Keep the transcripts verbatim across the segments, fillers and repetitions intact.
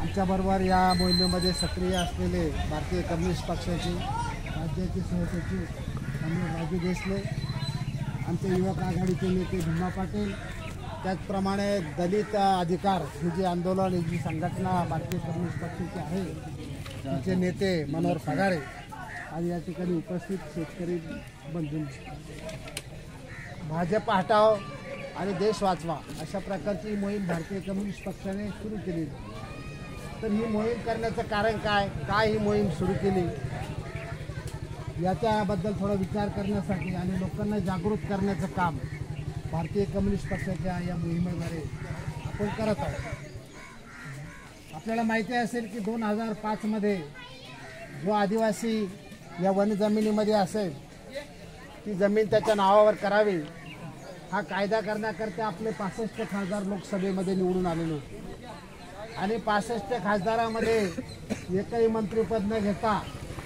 आमच्याबरोबर या मोहिमेमध्ये सक्रिय असलेले भारतीय कम्युनिस्ट पक्षाचे राज्याचे सहसचिव आम्ही राजू देशले, आमचे युवक आघाडीचे नेते भीमा पाटील, त्याचप्रमाणे दलित अधिकार ही जी आंदोलन ही जी संघटना भारतीय कम्युनिस्ट पक्षाची आहे तिचे नेते मनोहर फगारे आणि या ठिकाणी उपस्थित शेतकरी बंधू, भाजप हटाव आणि देश वाचवा अशा प्रकारची मोहीम भारतीय कम्युनिस्ट पक्षाने सुरू केली. तर ही मोहीम करण्याचं कारण काय, काय ही मोहीम सुरू केली याच्याबद्दल थोडा विचार करण्यासाठी आणि लोकांना जागृत करण्याचं काम भारतीय कम्युनिस्ट पक्षाच्या या मोहिमेद्वारे आपण करत आहोत. आपल्याला माहिती असेल की दोन हजार पाचमध्ये जो आदिवासी या वन जमिनीमध्ये असेल ती जमीन त्याच्या नावावर करावी हा कायदा करण्याकरता आपले पासष्ट खासदार लोकसभेमध्ये निवडून आलेले होते आणि पासष्ट खासदारामध्ये एकही मंत्रिपद न घेता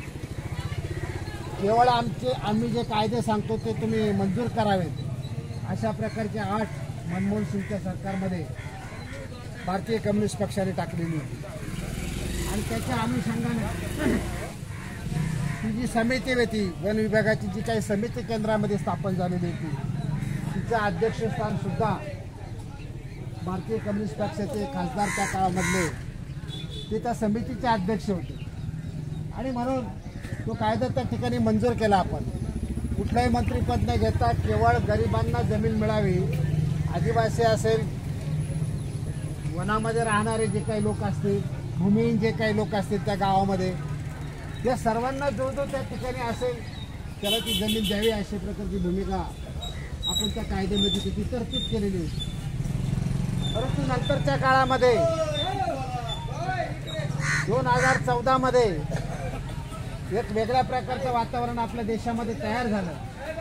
केवळ आमचे आम्ही जे कायदे सांगतो ते तुम्ही मंजूर करावेत अशा प्रकारचे आठ मनमोहन सिंगच्या सरकारमध्ये भारतीय कम्युनिस्ट पक्षाने टाकलेली होती. आणि त्याच्या अनुषंगाने ही जी समिती होती वन विभागाची जी काही समिती केंद्रामध्ये स्थापन झालेली होती तिचं अध्यक्षस्थान सुद्धा भारतीय कम्युनिस्ट पक्षाचे खासदार त्या काळामधले ते त्या समितीचे अध्यक्ष होते. आणि म्हणून तो कायदा त्या ठिकाणी मंजूर केला. आपण कुठलाही मंत्रिपद न घेता केवळ गरिबांना जमीन मिळावी, आदिवासी असेल, वनामध्ये राहणारे जे काही लोक असतील, भूमिहीन जे काही लोक असतील त्या गावामध्ये त्या सर्वांना जो जो त्या ठिकाणी असेल त्याला ती जमीन द्यावी अशा प्रकारची भूमिका आपण त्या कायद्यामध्ये तिची तरतूद केलेली होती. परंतु नंतरच्या काळामध्ये दोन हजार चौदामध्ये एक वेगळ्या प्रकारचं वातावरण आपल्या देशामध्ये तयार झालं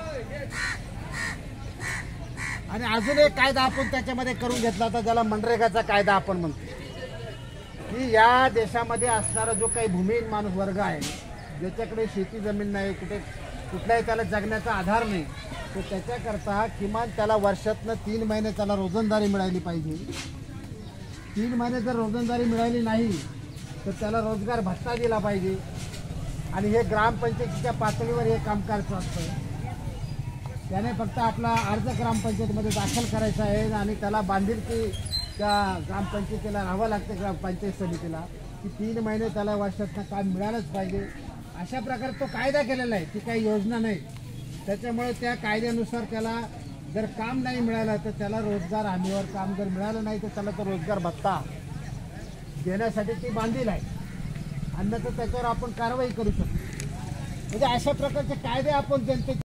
आणि अजून एक कायदा आपण त्याच्यामध्ये करून घेतला होता ज्याला मनरेगाचा कायदा आपण म्हणतो. की या देशामध्ये असणारा जो काही भूमिहीन माणूस वर्ग आहे ज्याच्याकडे शेती जमीन नाही, कुठे कुठलाही त्याला जगण्याचा आधार नाही, तर त्याच्याकरता किमान त्याला वर्षातनं तीन महिने त्याला रोजंदारी मिळाली पाहिजे. तीन महिने जर रोजंदारी मिळाली नाही तर त्याला रोजगार भत्ता दिला पाहिजे. आणि हे ग्रामपंचायतीच्या पातळीवर हे कामकाज असतं. त्याने फक्त आपला अर्ज ग्रामपंचायतीमध्ये दाखल करायचा आहे आणि त्याला बांधिलकी त्या ग्रामपंचायतीला राहावं लागते, ग्रामपंचायत समितीला, की तीन महिने त्याला वर्षातनं काम मिळालंच पाहिजे. अशा प्रकारे तो कायदा केलेला आहे, ती काही योजना नाही. त्याच्यामुळे त्या कायद्यानुसार त्याला जर काम नाही मिळालं तर त्याला रोजगार हमीवर काम जर मिळालं नाही तर त्याला तो रोजगार भत्ता देण्यासाठी ती बांधील आहे. अन्यथा त्याच्यावर आपण कारवाई करू शकतो. म्हणजे अशा प्रकारचे कायदे आपण जनते